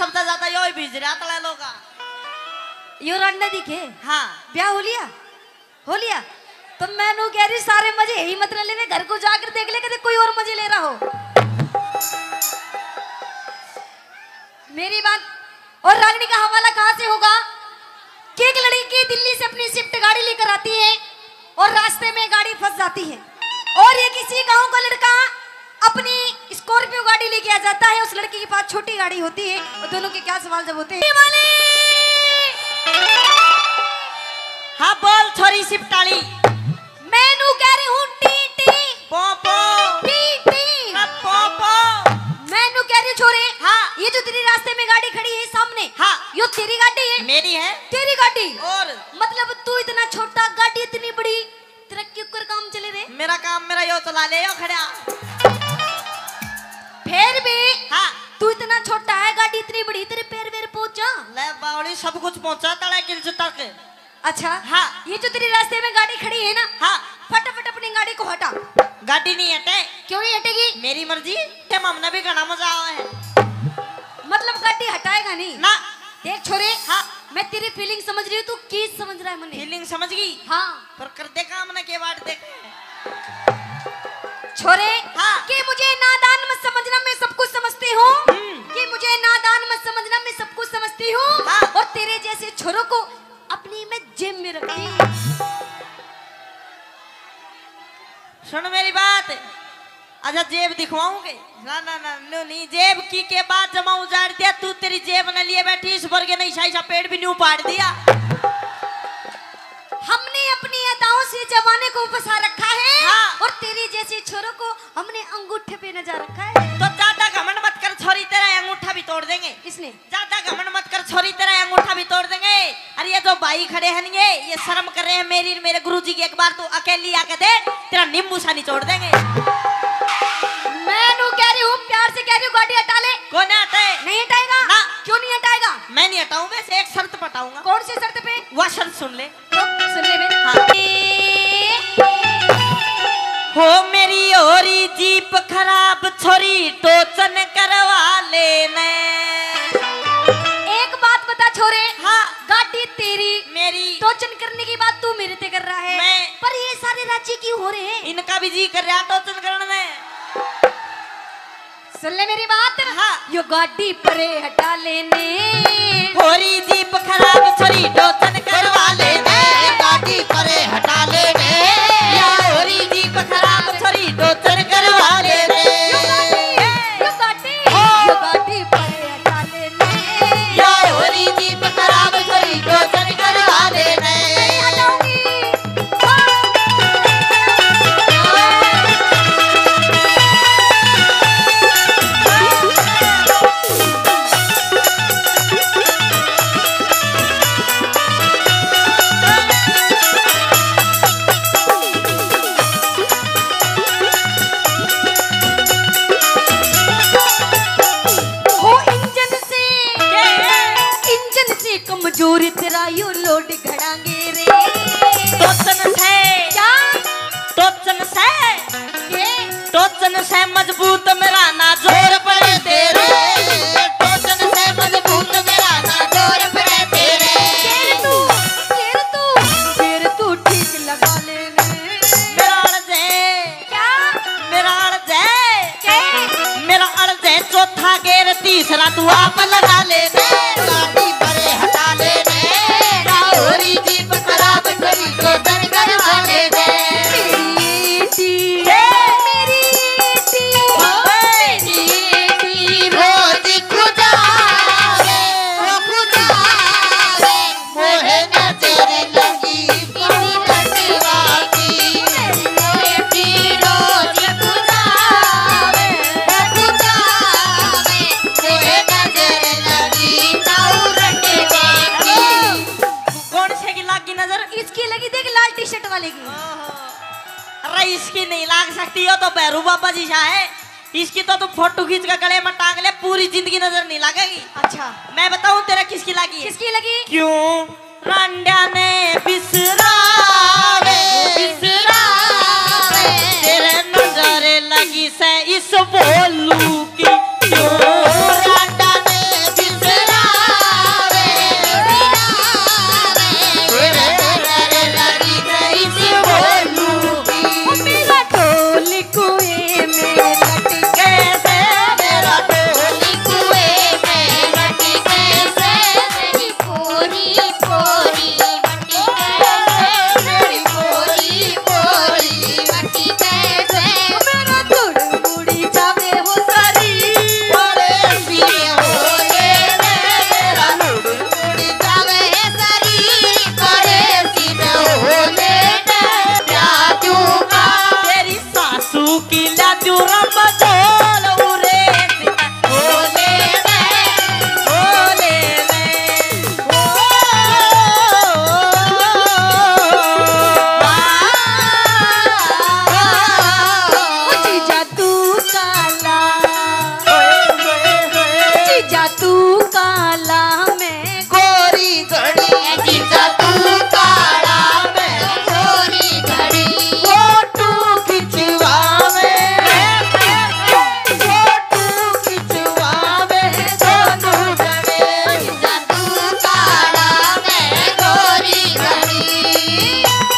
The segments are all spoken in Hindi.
सबसे ज्यादा यो ही भेज रहा था लोग यो रंडा दिखे। हाँ ब्याह हो लिया तो मैंने कह रही सारे मजे यही मत ले ले, घर को जाकर देख ले कदे कोई और मजे ले रहा हो। मेरी बात और रागनी का हवाला कहाँ से होगा कि एक लड़की दिल्ली से अपनी स्विफ्ट गाड़ी लेकर आती है और रास्ते में गाड़ी फंस जाती है और ये किसी गांव का लड़का अपनी स्कॉर्पियो गाड़ी लेके आ जाता है। उस लड़की के पास छोटी गाड़ी होती है और दोनों के क्या सवाल जब होते हैं। हाँ बोल छोरी सिपटाली। मैनू कह रही हूँ टी टी पोपो टी टी पोपो। मैनू कह रही छोरे। हाँ ये जो तेरी रास्ते में गाड़ी खड़ी है सामने, हाँ यो तेरी गाड़ी है? मेरी है। तेरी गाड़ी? और मतलब तू इतना छोटा गाड़ी इतनी बड़ी, तेरा क्यों कर काम चले रे? मेरा काम मेरा यो चला ले यो खड़ा। फिर भी हाँ तू इतना छोटा है, गाड़ी इतनी बड़ी, तेरे पैर वेर पहुंचा? ले बावड़ी सब कुछ पहुंचा तड़ा किल तक। अच्छा हाँ ये जो तेरी रास्ते में गाड़ी खड़ी है ना, हाँ फटाफट अपनी गाड़ी को हटा। गाड़ी नहीं हटे। क्यों नहीं हटेगी? मेरी मर्जी के मामला भी घना मजा आवा है। मतलब गाड़ी हटाएगा नहीं ना? देख छोरे। हाँ मैं तेरी फीलिंग समझ रही हूँ, तू की समझ रहा है मने? फीलिंग समझ गई। हाँ पर कर दे काम ना के बाद देख छोरे। हाँ कि मुझे नादान मत समझना, मैं सब कुछ समझती हूँ। कि मुझे नादान मत समझना, मैं सब कुछ समझती हूँ। हाँ। और तेरे जैसे छोरों को अपनी मैं जेब में रखती हूँ। सुन मेरी बात। अच्छा जेब दिखवाऊंगे? ना ना ना नो नहीं, जेब की के बाद जमा उजाड़ दिया तू, तेरी जेब न लिए बैठी इस वर्ग नहीं शाही पेड़ भी नहीं उपाड़ दिया। हमने अपनी अदाओं से जमाने को फंसा रखा है। हाँ। और तेरी जैसी छोरों को हमने अंगूठे पे नचा रखा है। तो ज्यादा घमंड मत कर छोरी, तेरा अंगूठा भी तोड़ देंगे। किसने? ज्यादा घमंड मत कर छोरी, तेरा अंगूठा भी तोड़ देंगे। अरे ये जो भाई खड़े हैं ये शर्म कर रहे हैं मेरी मेरे गुरुजी की। एक बार तू अकेली आके दे, तेरा नींबू सा निचोड़ देंगे। मैं कह रही हूँ, प्यार से कह रही हूँ, गाड़ी हटा ले। कौन हटे? नहीं हटाएगा ना। क्यों नहीं हटाएगा? मैं नहीं हटाऊं, वैसे एक शर्त पटाऊंगा। कौन सी शर्त पे? वह शर्त सुन ले। तो सुन ले मेरी। हाँ। हो मेरी ओरी जीप खराब छोरी टोचन करवा लेने। एक बात बता छोरे। हाँ गाड़ी तेरी मेरी टोचन करने की बात तू मेरे से कर रहा है। मैं। पर ये सारे राज्य क्यों हो रहे हैं? इनका भी जी कर रहा टोचन करने में। सुन ले मेरी बात। हाँ। यो गाड़ी परे हटा लेने। होरी जीप खराब छोरी टोचन करवा लेने। गाड़ी परे हटा लेने। या होरी जीप खराब छोरी टोचन करवा लेने। यो गाड़ी परे हटा लेने। या होरी जीप खराब छोरी टोचन करवा लेने। नहीं हटाऊंगी। कमजोर तेरा यो लोड घड़ांगे रे। टोचन से क्या? टोचन से के? टोचन से मजबूत मेरा ना जोर पड़े तेरे। टोचन से मजबूत मेरा ना जोर पड़े तेरे। फिर तू ठीक लगा लेने। मेरा अर्ज है क्या? मेरा अर्ज है के? मेरा अर्ज है चौथा गेर तीसरा तू आप लगा ले। गाड़ी परे हटा लेने। होरी जीप खराब छोरी टोचन करवा लेने। रोज खुदावे ओ खुदावे मोहे नजर लगी बड़ी कटवा की। रोज खुदावे ओ खुदावे मोहे नजर लगी ताऊ रटवा की। कौन से की लागी नजर? इसकी लगी देख लाल टी शर्ट वाले की। अरे इसकी नहीं लाग सकती हो तो भैरू बाबा जी सा है। इसकी तो तू फोटो खींच कर गले में टांग ले, पूरी जिंदगी नजर नहीं लगेगी। अच्छा मैं बताऊं तेरा किसकी लगी है? किसकी लगी? क्यों रांडा ने बिसरावे बिसरावे तेरे नजर लगी से इस बोलू की। क्यों रांडा ने बिसरावे काला मैं गोरी घड़ी जीजा तू काला मैं गोरी घड़ी फोटो खिंचवावे दोनों जने जीजा तू काला मैं गोरी घड़ी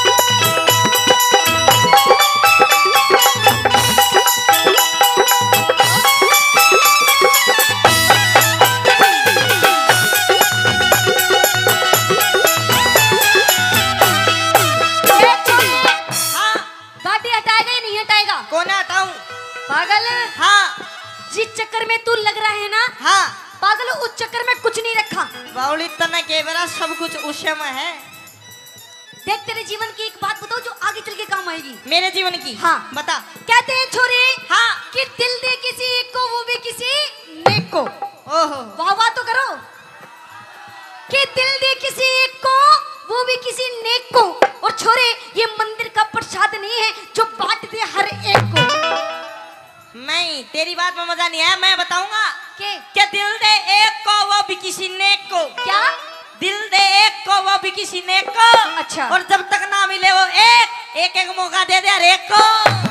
गाड़ी हटाएगा या नहीं हटाएगा? कौन हटाऊं? पागल, हाँ जिस चक्कर में तू लग रहा है ना हाँ पागल, उस चक्कर में कुछ नहीं रखा। बाउली तना के बेरा सब कुछ उसे में है। देख तेरे जीवन की एक बात बताओ जो आगे चल के काम आएगी। मेरे जीवन की? हाँ बता। कहते हैं छोरे हाँ कि दिल दे किसी एक को वो भी किसी नेक को। ओहो वाह वाह तो करो कि दिल दे किसी एक को वो भी किसी नेक को। और छोरे ये मंदिर का प्रसाद नहीं है जो बांट दे हर एक को। नहीं तेरी बात में मजा नहीं आया, मैं बताऊंगा के क्या दिल दे एक को वो भी किसी नेक को। क्या? दिल दे एक को वो भी किसी नेक को। अच्छा। और जब तक ना मिले वो एक मौका दे दे हर एक को।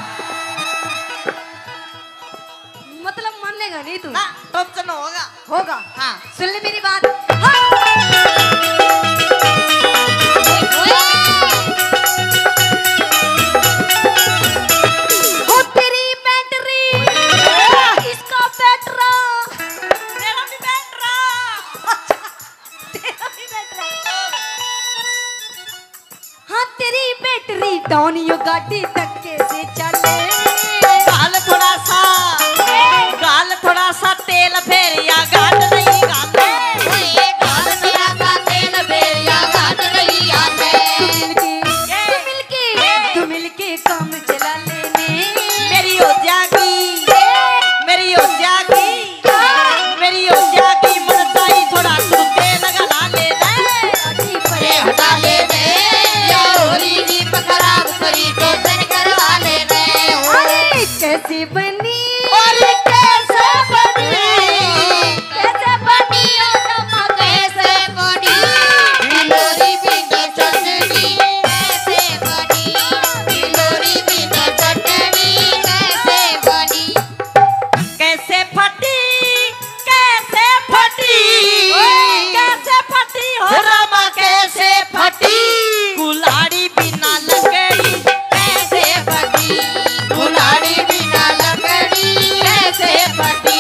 मतलब मान लेगा नहीं तू? ना ऑप्शन होगा। होगा। हाँ सुन ले मेरी बात। हाँ। वो तेरी बैटरी इसका बैटरा तेरा भी बैठ रहा। तेरा भी बैटरा। हाँ तेरी बैटरी डाउन यो गाड़ी धक्के से चले। गाल थोड़ा सा तेल फेर या गाल नहीं गाले। तू मिलके काम चला लेने। मेरी हो जागी मन चाहिए थोड़ा तू तेल लगा लेना। हटा लेने या होली की खराब करी तो फिर करवा लेने। अरे कैसी बनी और कैसे बनी कैसे बनी कैसे बनी बिलोरी बिना चटनी कैसे बनी बिलोरी बिना चटनी कैसे बनी कैसे फटी कैसे फटी हो रामा कैसे फटी कुल्हाड़ी बिना लकड़ी कैसे फटी कुल्हाड़ी बिना लकड़ी कैसे फटी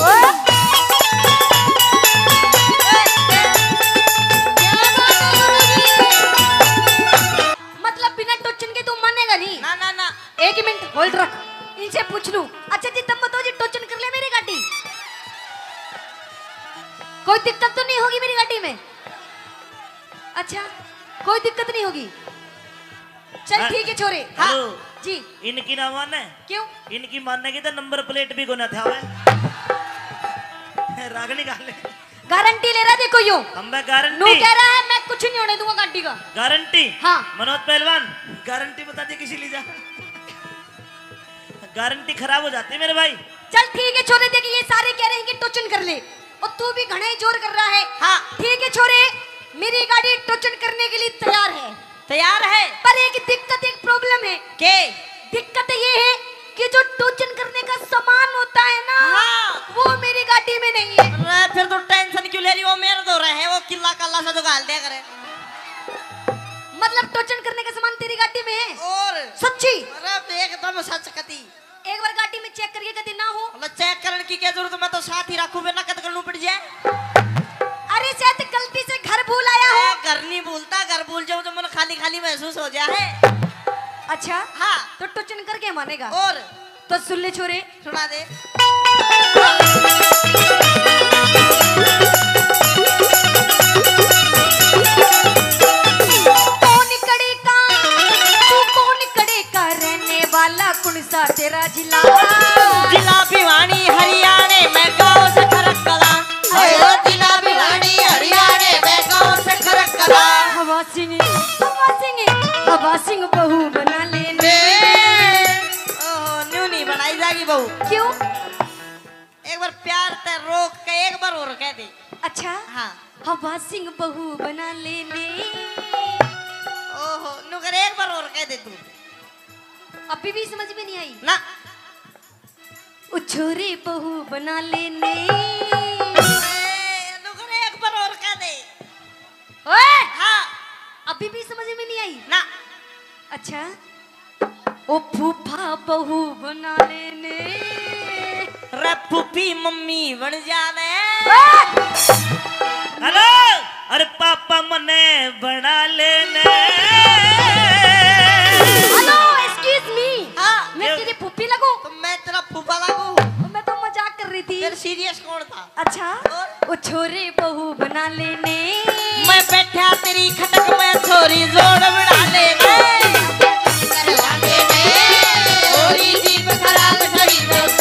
मतलब बिना टोचन के तू मानेगा नहीं? ना ना ना एक ही मिनट होल्ड रख, इनसे पूछ लूं। अच्छा जी तब बताओ जी टोचन कर ले मेरी गाड़ी, कोई दिक्कत तो नहीं होगी मेरी गाड़ी में? अच्छा कोई दिक्कत नहीं होगी, चल ठीक है छोरे। हाँ हेलो। जी। इनकी ना माने, क्यों? इनकी मानने की तो नंबर प्लेट भी कोना था रागनी गाले गारंटी ले रहा देखो यूं हम नू गारंटी कह रहा है मैं कुछ नहीं होने दूंगा गाड़ी का। गारंटी। हाँ। मनोज पहलवान गारंटी बता दे किसी लीजा गारंटी खराब हो जाती है मेरे भाई। चल ठीक है छोरे, देखिए ये सारे कह रहे हैं कि टोचन कर ले और तू भी घना ही जोर कर रहा है। हाँ ठीक है छोरे, मेरी गाड़ी टोचन करने के लिए तैयार है, तैयार है। पर एक दिक्कत, एक प्रॉब्लम है। के दिक्कत ये है कि जो टोचन करने का सामान होता है ना, हाँ। वो मेरी गाड़ी में नहीं है। अरे फिर तो टेंशन क्यों ले रही हो, मेरे दो रहे वो किला कल्ला से तो गाल दिया करे। मतलब टोचन करने का सामान तेरी गाड़ी में है? और सच्ची? अरे एकदम सच कती। एक बार गाड़ी में चेक करके कभी ना हो। मतलब चेक करने की क्या जरूरत, मैं तो साथ ही रखूं, बिना कद करनू पड़ जाए। अरे शायद गलती से घर भूल आया हो। घर नहीं भूलता, घर भूल जाऊं तो मन खाली खाली महसूस हो जाए। अच्छा हाँ तो टोचन करके मानेगा? और तो सुन ले छोरे, सुना दे। कौन कड़े का तू कौन कड़े का रहने वाला कौन सा तेरा जिला? जिला भिवानी हरियाणा में गाँव से खरक कला। ओ जिला भिवानी हरियाणा में गाँव से खरक कला। हवा सिंह हवा सिंह बहू बना लेने। ओहो न्यू नहीं बनाई जाएगी बहू। क्यों? एक बार प्यार ते रोक के एक बार और कह दे। अच्छा हाँ हवा सिंह बहू बना लेने। ओहो नुकर एक बार और कह दे तू। अभी भी समझ में नहीं आई ना उछोरे बहू बना लेने। नुकर एक बार और कह दे। ओए हाँ अभी भी समझ में नहीं आई ना अच्छा ओ फूफा बहू बना लेने। रे फूफी मम्मी बन जाने। हेलो अरे पापा मने बना लेने। हेलो एक्सक्यूज मी हाँ मैं तेरी फूफी लगूं? तो मैं तेरा फूफा लागू। मैं तो मजाक कर रही थी। फिर सीरियस कौन था? अच्छा ओ छोरे बहू बना लेने। मैं बैठा तेरी खटक में छोरी जोड़ बना लेने। करवा देने, छोरी जीप खराब करी तो